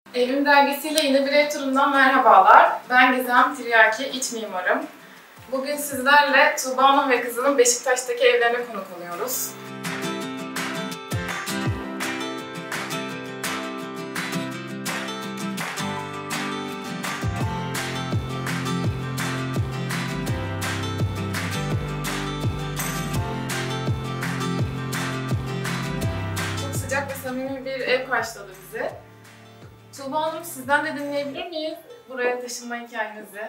Evim dergisiyle yeni bir ev turundan merhabalar. Ben Gizem Tiryaki, iç mimarım. Bugün sizlerle Tuğba Hanım ve kızının Beşiktaş'taki evlerine konuk oluyoruz. Çok sıcak ve samimi bir ev karşıladı bizi. Tuğba Hanım, sizden de dinleyebilir miyiz buraya taşınma hikayenizi?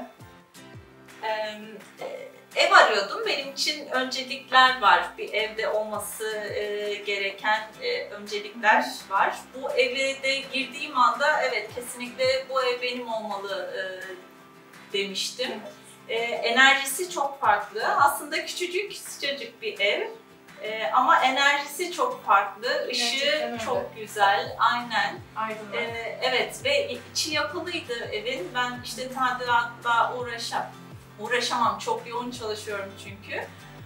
Ev arıyordum. Benim için öncelikler var. Bir evde olması gereken öncelikler var. Bu eve de girdiğim anda evet kesinlikle bu ev benim olmalı demiştim. Enerjisi çok farklı. Aslında küçücük, sıcacık bir ev. Ama enerjisi çok farklı, ışığı çok güzel, aynen. Evet ve içi yapılıydı evin. Ben işte tadilatla uğraşamam, çok yoğun çalışıyorum çünkü.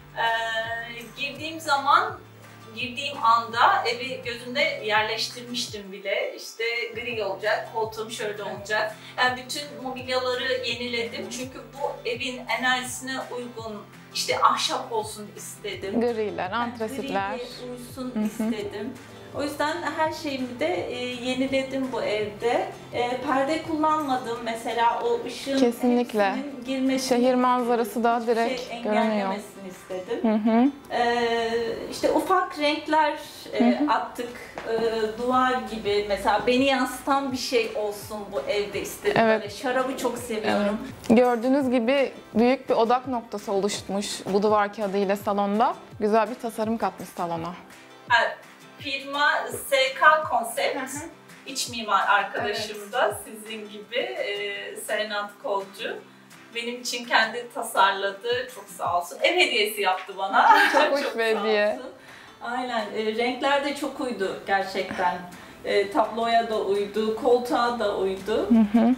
Girdiğim anda evi gözümde yerleştirmiştim bile. İşte gri olacak, koltuğum şöyle olacak. Yani bütün mobilyaları yeniledim çünkü bu evin enerjisine uygun işte ahşap olsun istedim. Griler, antresitler. Gri uysun istedim. O yüzden her şeyimi de yeniledim bu evde. Perde kullanmadım mesela o ışığın kesinlikle girmesini, şehir manzarası da direkt görünüyor. İstedim. İşte ufak renkler attık, duvar gibi mesela beni yansıtan bir şey olsun bu evde istedim. Evet. Böyle şarabı çok seviyorum. Evet. Gördüğünüz gibi büyük bir odak noktası oluşmuş bu duvar kağıdı ile salonda. Güzel bir tasarım katmış salona. Firma SK Konsept, iç mimar arkadaşım da sizin gibi Serenat Kolcu. Benim için kendi tasarladı, çok sağ olsun. Ev hediyesi yaptı bana. Çok hoş bir hediye. Aynen, renkler de çok uydu gerçekten. Tabloya da uydu, koltuğa da uydu.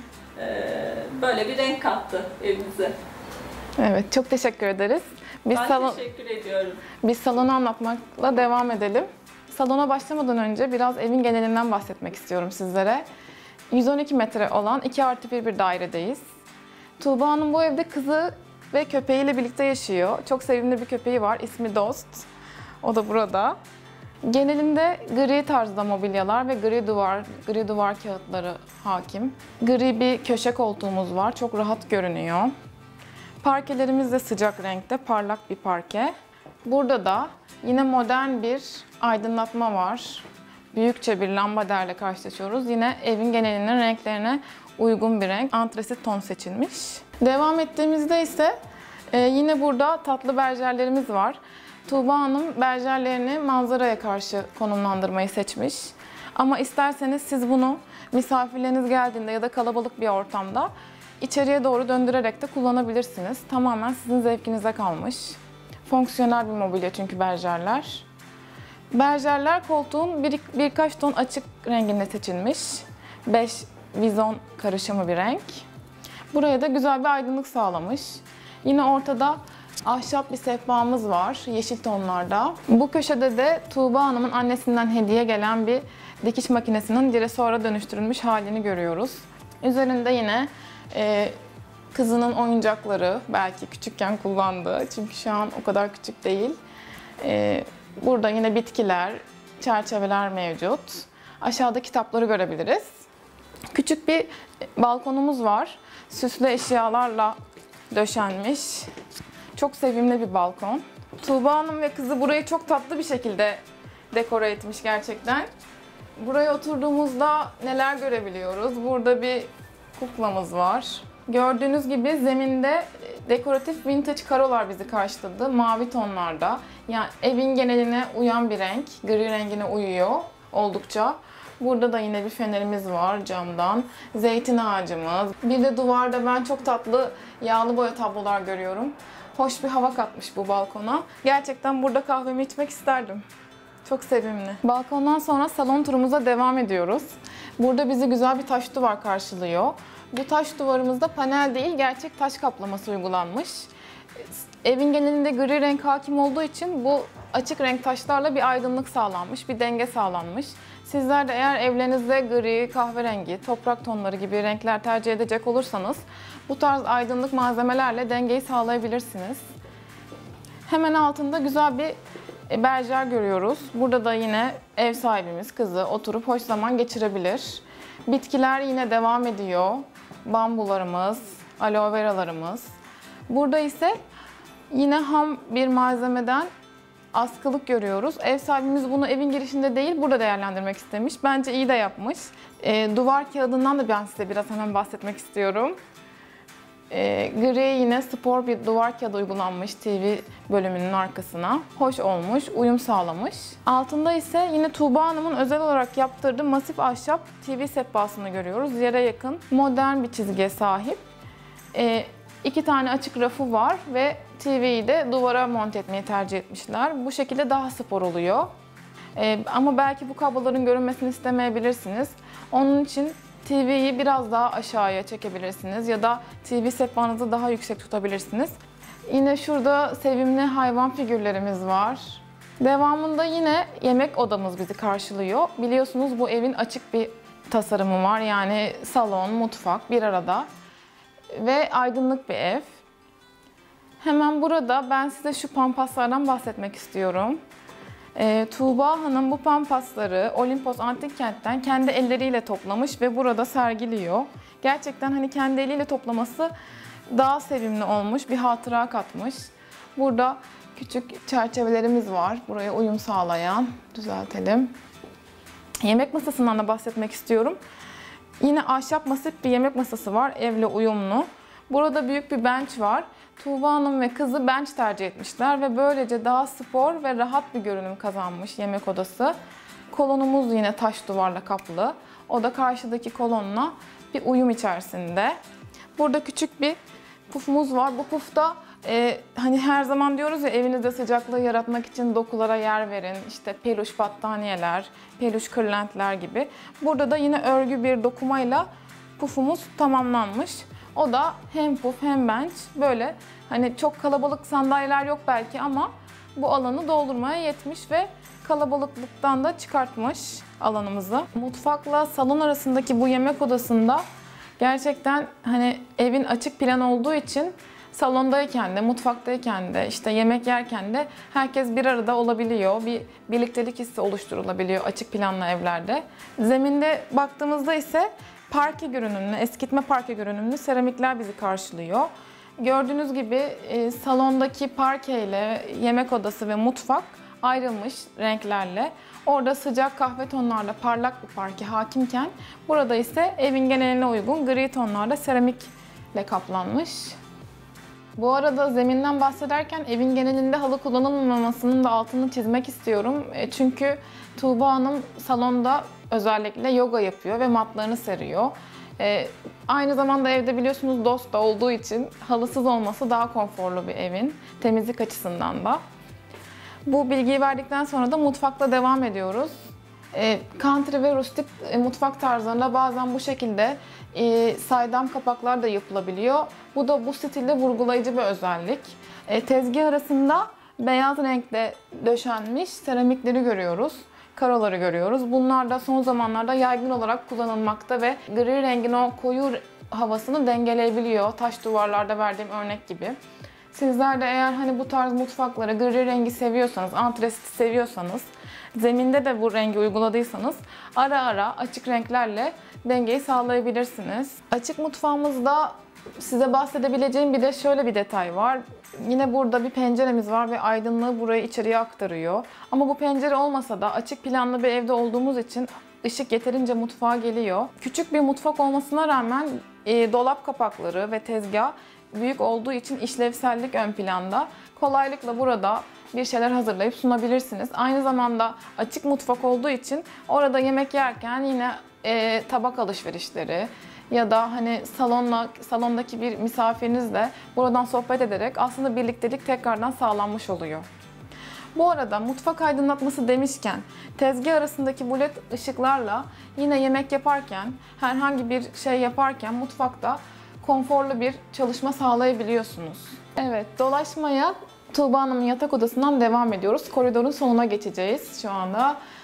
Böyle bir renk kattı evimize. Evet, çok teşekkür ederiz. Teşekkür ediyorum. Biz salonu anlatmakla devam edelim. Salona başlamadan önce biraz evin genelinden bahsetmek istiyorum sizlere. 112 metre olan 2+1 bir dairedeyiz. Tuğba Hanım bu evde kızı ve köpeğiyle birlikte yaşıyor. Çok sevimli bir köpeği var, ismi Dost. O da burada. Genelinde gri tarzda mobilyalar ve gri duvar kağıtları hakim. Gri bir köşe koltuğumuz var, çok rahat görünüyor. Parkelerimiz de sıcak renkte, parlak bir parke. Burada da yine modern bir aydınlatma var. Büyükçe bir lambaderle karşılaşıyoruz. Yine evin genelinin renklerine uygun bir renk. Antresit ton seçilmiş. Devam ettiğimizde ise yine burada tatlı berjerlerimiz var. Tuğba Hanım berjerlerini manzaraya karşı konumlandırmayı seçmiş. Ama isterseniz siz bunu misafirleriniz geldiğinde ya da kalabalık bir ortamda içeriye doğru döndürerek de kullanabilirsiniz. Tamamen sizin zevkinize kalmış. Fonksiyonel bir mobilya çünkü berjerler. Berjerler koltuğun birkaç ton açık renginde seçilmiş. 5 vizon karışımı bir renk. Buraya da güzel bir aydınlık sağlamış. Yine ortada ahşap bir sehpamız var, yeşil tonlarda. Bu köşede de Tuğba Hanım'ın annesinden hediye gelen bir dikiş makinesinin diresora dönüştürülmüş halini görüyoruz. Üzerinde yine kızının oyuncakları, belki küçükken kullandığı, çünkü şu an o kadar küçük değil. Burada yine bitkiler, çerçeveler mevcut. Aşağıda kitapları görebiliriz. Küçük bir balkonumuz var. Süslü eşyalarla döşenmiş. Çok sevimli bir balkon. Tuğba Hanım ve kızı burayı çok tatlı bir şekilde dekore etmiş gerçekten. Buraya oturduğumuzda neler görebiliyoruz? Burada bir kuklamız var. Gördüğünüz gibi zeminde dekoratif vintage karolar bizi karşıladı. Mavi tonlarda. Yani evin geneline uyan bir renk. Gri rengine uyuyor oldukça. Burada da yine bir fenerimiz var camdan. Zeytin ağacımız. Bir de duvarda ben çok tatlı yağlı boya tablolar görüyorum. Hoş bir hava katmış bu balkona. Gerçekten burada kahvemi içmek isterdim. Çok sevimli. Balkondan sonra salon turumuza devam ediyoruz. Burada bizi güzel bir taş duvar karşılıyor. Bu taş duvarımızda panel değil, gerçek taş kaplaması uygulanmış. Evin genelinde gri renk hakim olduğu için bu açık renk taşlarla bir aydınlık sağlanmış, bir denge sağlanmış. Sizler de eğer evlerinizde gri, kahverengi, toprak tonları gibi renkler tercih edecek olursanız bu tarz aydınlık malzemelerle dengeyi sağlayabilirsiniz. Hemen altında güzel bir berjer görüyoruz. Burada da yine ev sahibimiz, kızı oturup hoş zaman geçirebilir. Bitkiler yine devam ediyor. Bambularımız, aloe veralarımız. Burada ise yine ham bir malzemeden askılık görüyoruz. Ev sahibimiz bunu evin girişinde değil, burada değerlendirmek istemiş. Bence iyi de yapmış. Duvar kağıdından da ben size biraz hemen bahsetmek istiyorum. Gri yine spor bir duvar kağıdı uygulanmış TV bölümünün arkasına. Hoş olmuş, uyum sağlamış. Altında ise yine Tuğba Hanım'ın özel olarak yaptırdığı masif ahşap TV sehpasını görüyoruz. Yere yakın, modern bir çizgiye sahip. 2 tane açık rafı var ve TV'yi de duvara monte etmeyi tercih etmişler. Bu şekilde daha spor oluyor. Ama belki bu kabloların görünmesini istemeyebilirsiniz. Onun için TV'yi biraz daha aşağıya çekebilirsiniz ya da TV sehpanızı daha yüksek tutabilirsiniz. Yine şurada sevimli hayvan figürlerimiz var. Devamında yine yemek odamız bizi karşılıyor. Biliyorsunuz bu evin açık bir tasarımı var. Yani salon, mutfak bir arada ve aydınlık bir ev. Hemen burada ben size şu pampaslardan bahsetmek istiyorum. Tuğba Hanım bu pampasları Olimpos Antik Kent'ten kendi elleriyle toplamış ve burada sergiliyor. Gerçekten hani kendi eliyle toplaması daha sevimli olmuş, bir hatıra katmış. Burada küçük çerçevelerimiz var. Buraya uyum sağlayan. Düzeltelim. Yemek masasından da bahsetmek istiyorum. Yine ahşap masif bir yemek masası var, evle uyumlu. Burada büyük bir bench var. Tuğba Hanım ve kızı bench tercih etmişler ve böylece daha spor ve rahat bir görünüm kazanmış yemek odası. Kolonumuz yine taş duvarla kaplı. O da karşıdaki kolonla bir uyum içerisinde. Burada küçük bir pufumuz var. Bu pufta hani her zaman diyoruz ya, evinizde sıcaklığı yaratmak için dokulara yer verin. İşte peluş battaniyeler, peluş kırlentler gibi. Burada da yine örgü bir dokumayla pufumuz tamamlanmış. O da hem puf hem bench, böyle hani çok kalabalık sandalyeler yok belki ama bu alanı doldurmaya yetmiş ve kalabalıklıktan da çıkartmış alanımızı. Mutfakla salon arasındaki bu yemek odasında gerçekten hani evin açık plan olduğu için salondayken de, mutfaktayken de, işte yemek yerken de herkes bir arada olabiliyor. Bir birliktelik hissi oluşturulabiliyor açık planlı evlerde. Zeminde baktığımızda ise parke görünümlü, eskitme parke görünümlü seramikler bizi karşılıyor. Gördüğünüz gibi salondaki parke ile yemek odası ve mutfak ayrılmış renklerle. Orada sıcak kahve tonlarla parlak bir parke hakimken burada ise evin geneline uygun gri tonlarda seramikle kaplanmış. Bu arada zeminden bahsederken evin genelinde halı kullanılmamasının da altını çizmek istiyorum. Çünkü Tuğba Hanım salonda özellikle yoga yapıyor ve matlarını seriyor. Aynı zamanda evde biliyorsunuz dost da olduğu için halısız olması daha konforlu bir evin, temizlik açısından da. Bu bilgiyi verdikten sonra da mutfakla devam ediyoruz. Country ve rustik mutfak tarzlarında bazen bu şekilde saydam kapaklar da yapılabiliyor. Bu da bu stilde vurgulayıcı bir özellik. Tezgah arasında beyaz renkte döşenmiş seramikleri görüyoruz. Karoları görüyoruz. Bunlar da son zamanlarda yaygın olarak kullanılmakta ve gri rengin o koyu havasını dengeleyebiliyor. Taş duvarlarda verdiğim örnek gibi. Sizler de eğer hani bu tarz mutfaklara gri rengi seviyorsanız, antresiti seviyorsanız, zeminde de bu rengi uyguladıysanız ara ara açık renklerle dengeyi sağlayabilirsiniz. Açık mutfağımızda size bahsedebileceğim bir de şöyle bir detay var. Yine burada bir penceremiz var ve aydınlığı burayı içeriye aktarıyor. Ama bu pencere olmasa da açık planlı bir evde olduğumuz için ışık yeterince mutfağa geliyor. Küçük bir mutfak olmasına rağmen dolap kapakları ve tezgah büyük olduğu için işlevsellik ön planda. Kolaylıkla burada bir şeyler hazırlayıp sunabilirsiniz. Aynı zamanda açık mutfak olduğu için orada yemek yerken yine tabak alışverişleri ya da hani salondaki bir misafirinizle buradan sohbet ederek aslında birliktelik tekrardan sağlanmış oluyor. Bu arada mutfak aydınlatması demişken tezgah arasındaki bu led ışıklarla yine yemek yaparken, herhangi bir şey yaparken mutfakta konforlu bir çalışma sağlayabiliyorsunuz. Evet, dolaşmaya Tuğba Hanım'ın yatak odasından devam ediyoruz. Koridorun sonuna geçeceğiz şu anda.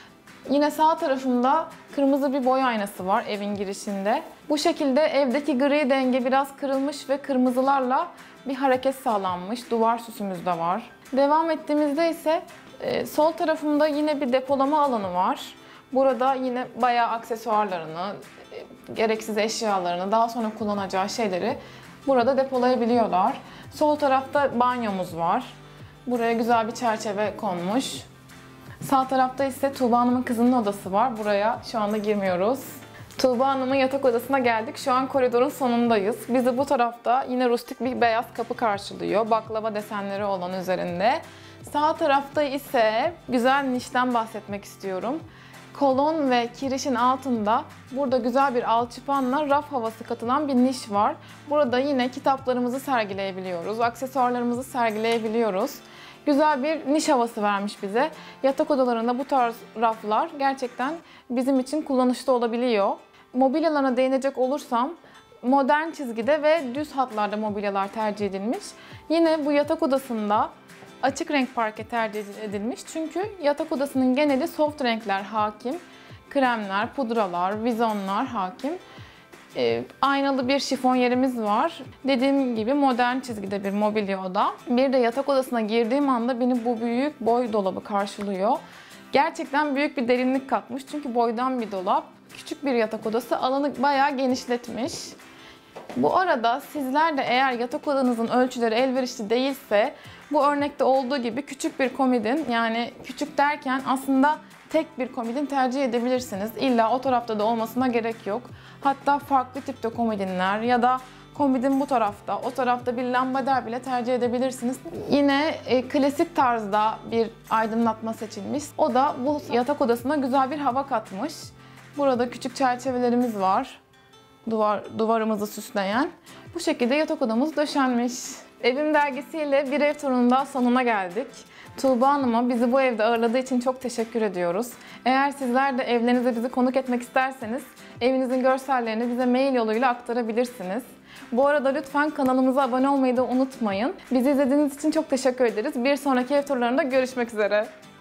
Yine sağ tarafımda kırmızı bir boy aynası var evin girişinde. Bu şekilde evdeki gri denge biraz kırılmış ve kırmızılarla bir hareket sağlanmış. Duvar süsümüz de var. Devam ettiğimizde ise sol tarafımda yine bir depolama alanı var. Burada yine bayağı aksesuarlarını, gereksiz eşyalarını, daha sonra kullanacağı şeyleri burada depolayabiliyorlar. Sol tarafta banyomuz var. Buraya güzel bir çerçeve konmuş. Sağ tarafta ise Tuğba Hanım'ın kızının odası var. Buraya şu anda girmiyoruz. Tuğba Hanım'ın yatak odasına geldik. Şu an koridorun sonundayız. Bizi bu tarafta yine rustik bir beyaz kapı karşılıyor. Baklava desenleri olan üzerinde. Sağ tarafta ise güzel nişten bahsetmek istiyorum. Kolon ve kirişin altında burada güzel bir alçıpanla raf havası katılan bir niş var. Burada yine kitaplarımızı sergileyebiliyoruz, aksesuarlarımızı sergileyebiliyoruz. Güzel bir niş havası vermiş bize. Yatak odalarında bu tarz raflar gerçekten bizim için kullanışlı olabiliyor. Mobilyalarına değinecek olursam modern çizgide ve düz hatlarda mobilyalar tercih edilmiş. Yine bu yatak odasında açık renk parke tercih edilmiş. Çünkü yatak odasının geneli soft renkler hakim. Kremler, pudralar, vizonlar hakim. Aynalı bir şifon yerimiz var. Dediğim gibi modern çizgide bir mobilya oda. Bir de yatak odasına girdiğim anda beni bu büyük boy dolabı karşılıyor. Gerçekten büyük bir derinlik katmış çünkü boydan bir dolap. Küçük bir yatak odası alanı bayağı genişletmiş. Bu arada sizler de eğer yatak odanızın ölçüleri elverişli değilse bu örnekte olduğu gibi küçük bir komodin, yani küçük derken aslında tek bir komodin tercih edebilirsiniz. İlla o tarafta da olmasına gerek yok. Hatta farklı tipte komodinler ya da komodin bu tarafta, o tarafta bir lambader bile tercih edebilirsiniz. Yine klasik tarzda bir aydınlatma seçilmiş. O da bu yatak odasına güzel bir hava katmış. Burada küçük çerçevelerimiz var. Duvarımızı süsleyen. Bu şekilde yatak odamız döşenmiş. Evim dergisiyle bir ev turunun daha sonuna geldik. Tuğba Hanım'a bizi bu evde ağırladığı için çok teşekkür ediyoruz. Eğer sizler de evlerinize bizi konuk etmek isterseniz evinizin görsellerini bize mail yoluyla aktarabilirsiniz. Bu arada lütfen kanalımıza abone olmayı da unutmayın. Bizi izlediğiniz için çok teşekkür ederiz. Bir sonraki ev turlarında görüşmek üzere.